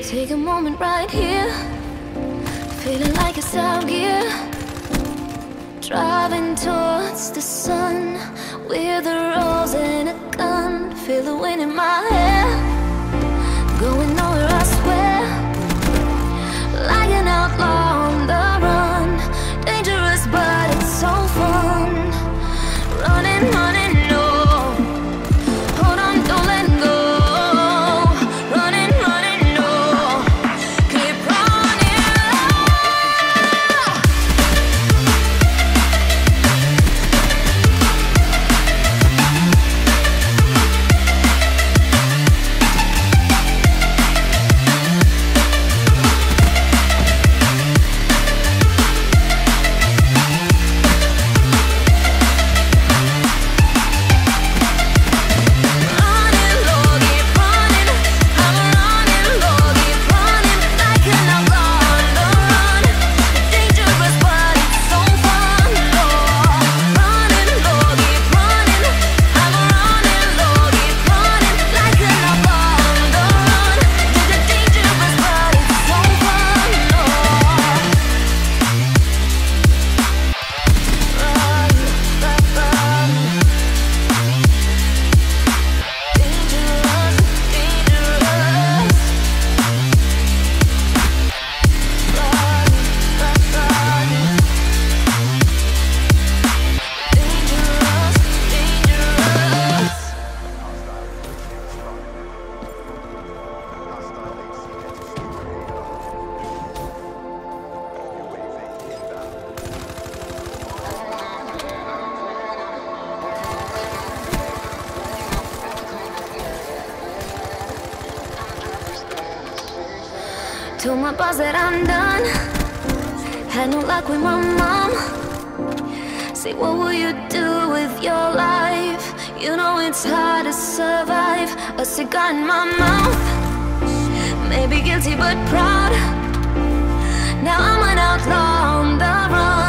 Take a moment right here, feeling like it's out gear. Driving towards the sun with a rose and a gun. Feel the wind in my hair, going nowhere I swear. Like an outlaw on the run, dangerous but it's so fun. Running, running, no. Hold on, don't let go. Running, running, no. Keep running. Told my boss that I'm done. Had no luck with my mom. Say, what will you do with your life? You know it's hard to survive. A cigar in my mouth, maybe guilty but proud. Now I'm an outlaw on the run.